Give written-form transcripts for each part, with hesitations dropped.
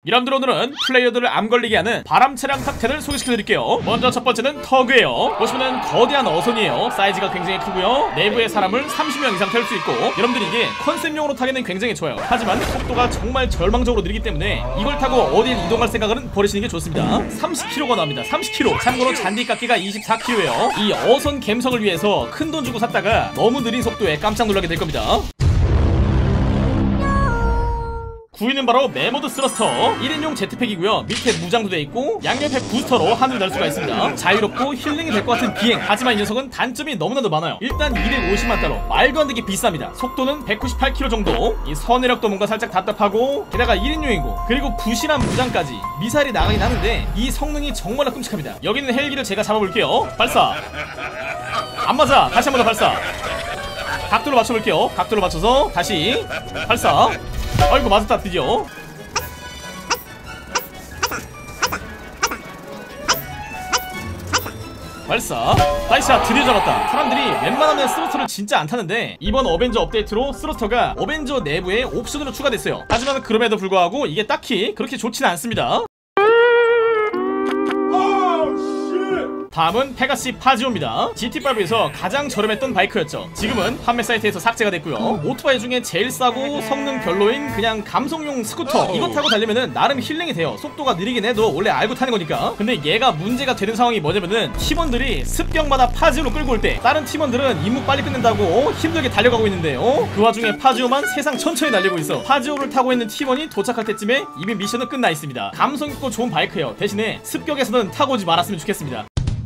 여러분들 오늘은 플레이어들을 암걸리게 하는 바람차량 탑10을 소개시켜드릴게요. 먼저 첫 번째는 터그예요. 보시면은 거대한 어선이에요. 사이즈가 굉장히 크고요. 내부에 사람을 30명 이상 탈 수 있고, 여러분들 이게 컨셉용으로 타기는 굉장히 좋아요. 하지만 속도가 정말 절망적으로 느리기 때문에 이걸 타고 어딜 이동할 생각은 버리시는 게 좋습니다. 30km가 나옵니다. 30km. 참고로 잔디깎기가 24km예요. 이 어선 갬성을 위해서 큰돈 주고 샀다가 너무 느린 속도에 깜짝 놀라게 될 겁니다. 9위는 바로 메모드 스러스터. 1인용 제트팩이고요. 밑에 무장도 돼있고 양옆에 부스터로 하늘을 날 수가 있습니다. 자유롭고 힐링이 될 것 같은 비행. 하지만 이 녀석은 단점이 너무나도 많아요. 일단 250만 달러, 말도 안 되게 비쌉니다. 속도는 198km 정도. 이 선회력도 뭔가 살짝 답답하고, 게다가 1인용이고 그리고 부실한 무장까지. 미사일이 나가긴 하는데 이 성능이 정말로 끔찍합니다. 여기는 헬기를 제가 잡아볼게요. 발사. 안 맞아. 다시 한 번 더 발사. 각도를 맞춰볼게요. 각도를 맞춰서 다시 발사. 아이고 맞았다. 드디어 발사. 나이스샷. 드디어 잡았다. 사람들이 웬만하면 스러스터를 진짜 안 타는데 이번 어벤져 업데이트로 스러스터가 어벤져 내부에 옵션으로 추가됐어요. 하지만 그럼에도 불구하고 이게 딱히 그렇게 좋지는 않습니다. 다음은 페가시 파지오입니다. GT5에서 가장 저렴했던 바이크였죠. 지금은 판매 사이트에서 삭제가 됐고요. 오토바이 중에 제일 싸고 성능 별로인 그냥 감성용 스쿠터, 이거 타고 달리면은 나름 힐링이 돼요. 속도가 느리긴 해도 원래 알고 타는 거니까. 근데 얘가 문제가 되는 상황이 뭐냐면은 팀원들이 습격마다 파지오로 끌고 올 때 다른 팀원들은 임무 빨리 끝낸다고 힘들게 달려가고 있는데요, 그 와중에 파지오만 세상 천천히 날리고 있어. 파지오를 타고 있는 팀원이 도착할 때쯤에 이미 미션은 끝나 있습니다. 감성 있고 좋은 바이크예요. 대신에 습격에서는 타고 오지 말았으면 좋겠습니다.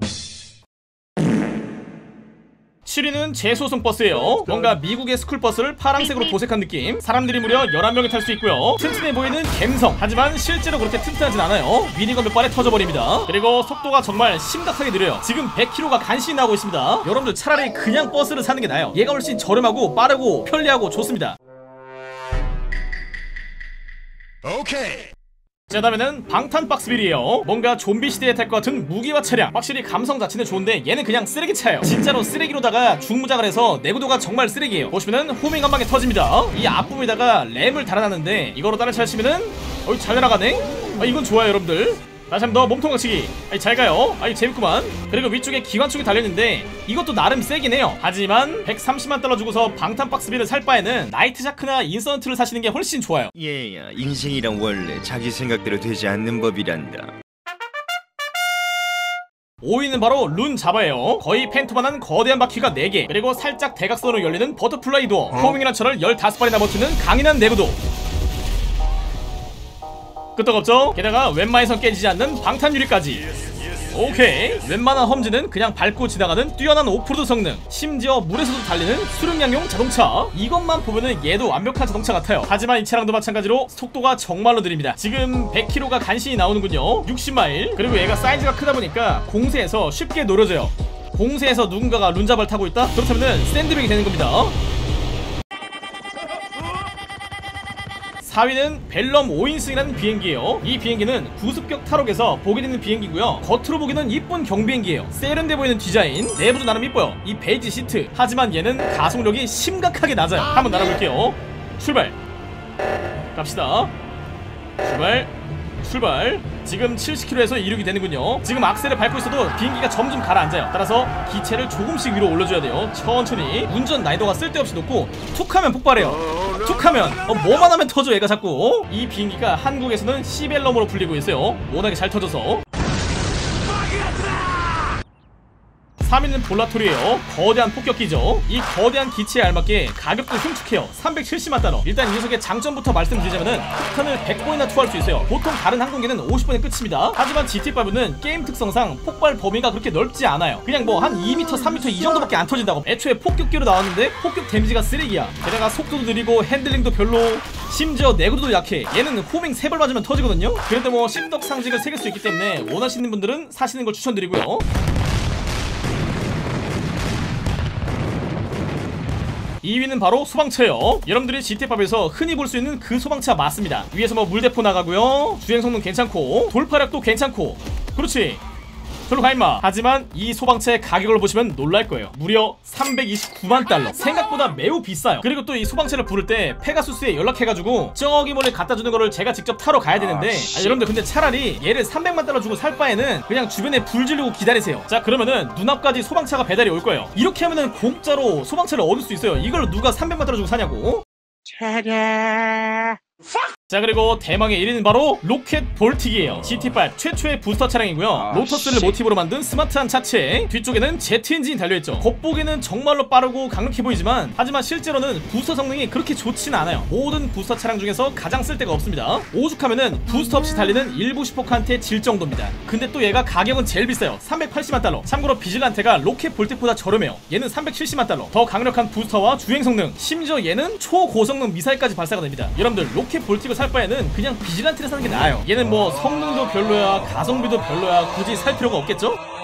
7위는 제소송 버스예요. 뭔가 미국의 스쿨버스를 파란색으로 도색한 느낌. 사람들이 무려 11명이 탈 수 있고요. 튼튼해 보이는 갬성. 하지만 실제로 그렇게 튼튼하진 않아요. 미니건 몇 발에 터져버립니다. 그리고 속도가 정말 심각하게 느려요. 지금 100km가 간신히 나오고 있습니다. 여러분들 차라리 그냥 버스를 사는 게 나아요. 얘가 훨씬 저렴하고 빠르고 편리하고 좋습니다. 오케이. 자, 다음에는 방탄박스빌이에요. 뭔가 좀비 시대에 탈 것 같은 무기와 차량. 확실히 감성 자체는 좋은데 얘는 그냥 쓰레기차예요. 진짜로 쓰레기로다가 중무장을 해서 내구도가 정말 쓰레기예요. 보시면은 호밍 한 방에 터집니다. 이 앞부분에다가 램을 달아놨는데 이거로 다른 차 치면은 잘 날아가네. 이건 좋아요 여러분들. 다시 한번 더 몸통 박치기. 잘 가요. 재밌구만. 그리고 위쪽에 기관총이 달려있는데 이것도 나름 세긴 해요. 하지만 130만 달러 주고서 방탄박스빌을 살 바에는 나이트샤크나 인서넌트를 사시는 게 훨씬 좋아요. 얘야, 인생이란 원래 자기 생각대로 되지 않는 법이란다. 5위는 바로 룬 자바예요. 거의 팬토만한 거대한 바퀴가 4개, 그리고 살짝 대각선으로 열리는 버터플라이 도어, 호밍이란 철을 15발이나 버티는 강인한 내구도. 끄떡없죠? 게다가 웬만해선 깨지지 않는 방탄 유리까지. 오케이. 웬만한 험지는 그냥 밟고 지나가는 뛰어난 오프로드 성능, 심지어 물에서도 달리는 수륙량용 자동차. 이것만 보면은 얘도 완벽한 자동차 같아요. 하지만 이 차량도 마찬가지로 속도가 정말로 느립니다. 지금 100km가 간신히 나오는군요. 60마일. 그리고 얘가 사이즈가 크다 보니까 공세에서 쉽게 노려져요. 공세에서 누군가가 룬자바를 타고 있다? 그렇다면은 샌드백이 되는 겁니다. 4위는 벨럼 5인승이라는 비행기예요. 이 비행기는 구습격 탈옥에서 보게 되는 비행기고요. 겉으로 보기는 이쁜 경비행기예요. 세련돼 보이는 디자인, 내부도 나름 이뻐요. 이 베이지 시트. 하지만 얘는 가속력이 심각하게 낮아요. 한번 날아볼게요. 출발. 갑시다. 출발. 지금 70km에서 이륙이 되는군요. 지금 악셀을 밟고 있어도 비행기가 점점 가라앉아요. 따라서 기체를 조금씩 위로 올려줘야 돼요. 천천히. 운전 난이도가 쓸데없이 높고 툭하면 폭발해요. 툭하면 뭐만 하면 터져 얘가 자꾸. 이 비행기가 한국에서는 시벨럼으로 불리고 있어요. 워낙에 잘 터져서. 3위는 볼라토리예요. 거대한 폭격기죠. 이 거대한 기체에 알맞게 가격도 흉측해요. 370만 달러. 일단 이 녀석의 장점부터 말씀드리자면은 폭탄을 100번이나 투하할 수 있어요. 보통 다른 항공기는 50번이 끝입니다. 하지만 GT5는 게임 특성상 폭발 범위가 그렇게 넓지 않아요. 그냥 뭐 한 2m, 3m 이 정도밖에 안 터진다고. 애초에 폭격기로 나왔는데 폭격 데미지가 쓰레기야. 게다가 속도도 느리고 핸들링도 별로, 심지어 내구도도 약해. 얘는 호밍 3발 맞으면 터지거든요. 그래도 뭐 십덕 상징을 새길 수 있기 때문에 원하시는 분들은 사시는 걸 추천드리고요. 2위는 바로 소방차예요. 여러분들이 GT5에서 흔히 볼 수 있는 그 소방차 맞습니다. 위에서 뭐 물대포 나가고요. 주행 성능 괜찮고 돌파력도 괜찮고. 그렇지. 별로 가 임마. 하지만 이 소방차의 가격을 보시면 놀랄 거예요. 무려 329만 달러. 생각보다 매우 비싸요. 그리고 또 이 소방차를 부를 때 페가수스에 연락해가지고 저기 멀리 갖다 주는 거를 제가 직접 타러 가야 되는데, 여러분들 근데 차라리 얘를 300만 달러 주고 살 바에는 그냥 주변에 불 지르고 기다리세요. 자, 그러면은 눈앞까지 소방차가 배달이 올 거예요. 이렇게 하면은 공짜로 소방차를 얻을 수 있어요. 이걸 누가 300만 달러 주고 사냐고. 자, 그리고 대망의 1위는 바로 로켓 볼틱이에요. GT5 최초의 부스터 차량이고요. 로터스를 모티브로 만든 스마트한 차체, 뒤쪽에는 제트 엔진이 달려있죠. 겉보기에는 정말로 빠르고 강력해 보이지만 하지만 실제로는 부스터 성능이 그렇게 좋지는 않아요. 모든 부스터 차량 중에서 가장 쓸데가 없습니다. 오죽하면은 부스터 없이 달리는 일부 슈퍼카한테 질 정도입니다. 근데 또 얘가 가격은 제일 비싸요. 380만 달러. 참고로 비질란테가 로켓 볼틱보다 저렴해요. 얘는 370만 달러. 더 강력한 부스터와 주행 성능, 심지어 얘는 초고성능 미사일까지 발사가 됩니다. 여러분들 로켓 볼틱을 살 바에는 그냥 비질란테를 사는 게 나아요. 얘는 뭐 성능도 별로야, 가성비도 별로야, 굳이 살 필요가 없겠죠?